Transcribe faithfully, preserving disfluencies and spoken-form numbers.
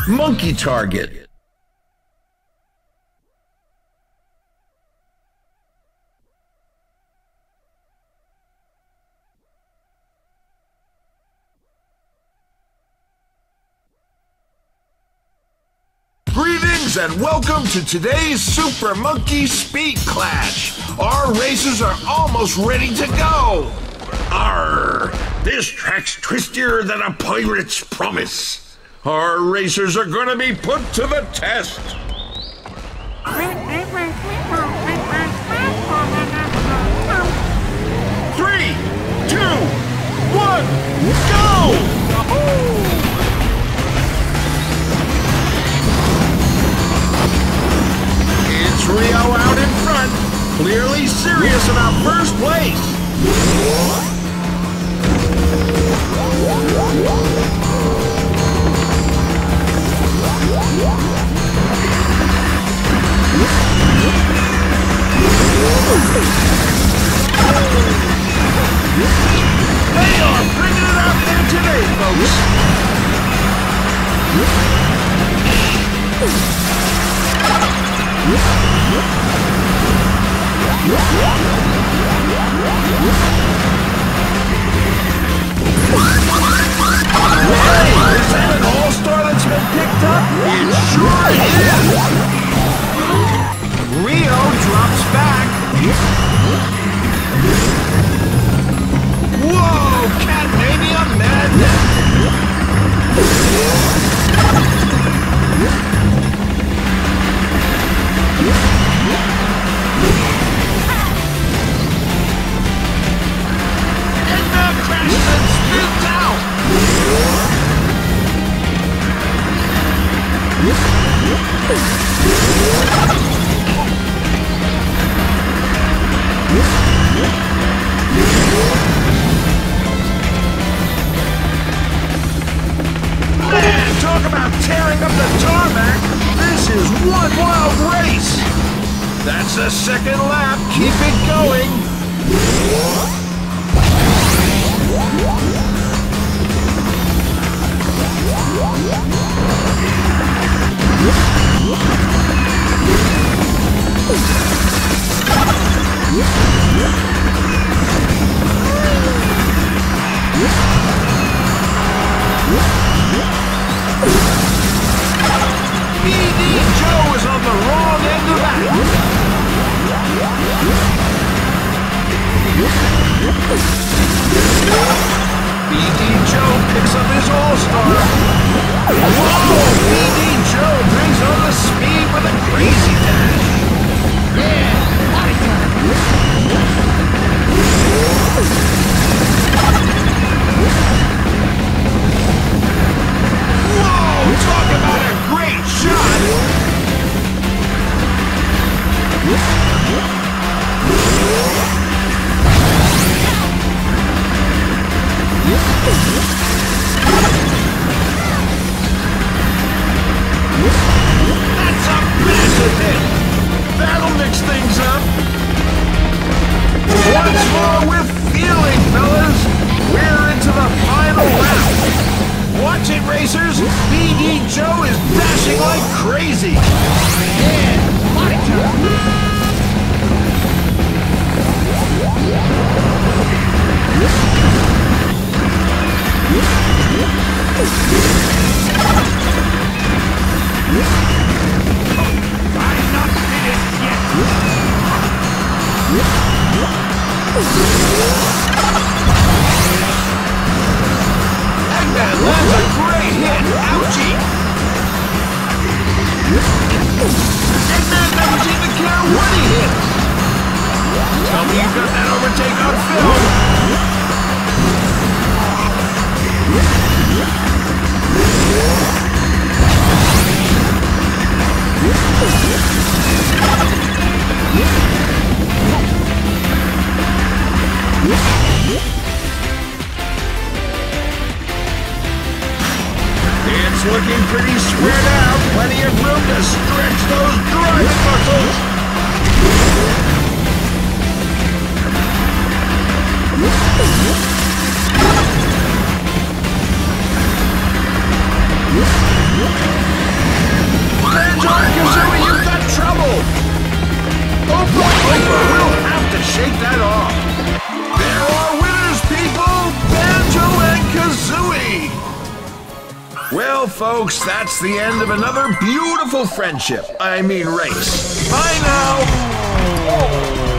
Monkey target. Greetings and welcome to today's Super Monkey Speed Clash. Our racers are almost ready to go. Arr! This track's twistier than a pirate's promise. Our racers are gonna be put to the test. Three, two, one, go! It's Rio out in front, clearly serious about first place. They are bringing it out there today, folks. Hey, is that an all-star that's been picked up? It sure is! Rio drops back. Whoa! Catmania madness! Man, talk about tearing up the tarmac! This is one wild race! That's the second lap, keep it going! B D Joe is on the wrong end of that. B D Joe picks up his all-star. Whoa! B D Joe brings on the speed with a crazy dash. Yeah, body turn. Whoa! Talk about a great shot! That's a massive hit! That'll mix things up! Once more with feeling, fellas! We're into the final round! Watch it, racers! B D Joe is dashing like crazy! Yeah! Body turn! I'm not finished yet! Eggman lands a great hit! Ouchie! Eggman doesn't seem to care what he hits! Tell me you've got that overtake on film! It's looking pretty spread out. Plenty of room to stretch those driving muscles. Yeah. folks, that's the end of another beautiful friendship. I mean race. Bye now.